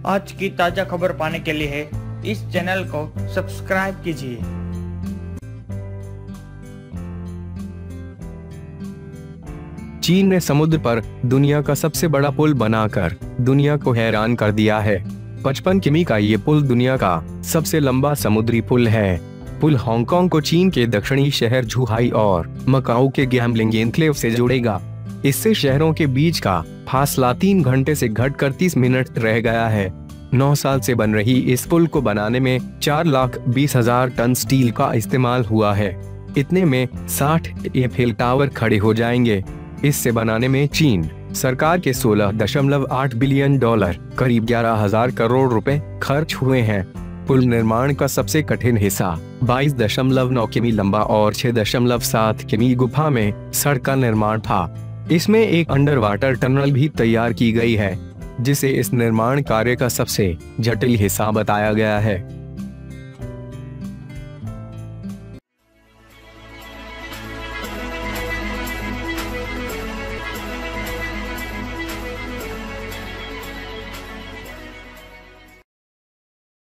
आज की ताजा खबर पाने के लिए इस चैनल को सब्सक्राइब कीजिए। चीन ने समुद्र पर दुनिया का सबसे बड़ा पुल बनाकर दुनिया को हैरान कर दिया है। 55 किमी का ये पुल दुनिया का सबसे लंबा समुद्री पुल है। पुल हांगकांग को चीन के दक्षिणी शहर झुहाई और मकाऊ के गैमलिंग एनक्लेव से जोड़ेगा। इससे शहरों के बीच का फासला 3 घंटे से घटकर 30 मिनट रह गया है। 9 साल से बन रही इस पुल को बनाने में 4,20,000 टन स्टील का इस्तेमाल हुआ है। इतने में 60 एफेल टावर खड़े हो जाएंगे। इससे बनाने में चीन सरकार के $16.8 बिलियन करीब 11,000 करोड़ रुपए खर्च हुए हैं। पुल निर्माण का सबसे कठिन हिस्सा 22.9 किमी लंबा और 6.7 किमी गुफा में सड़क का निर्माण था। इसमें एक अंडर वाटर टनल भी तैयार की गई है, जिसे इस निर्माण कार्य का सबसे जटिल हिस्सा बताया गया है।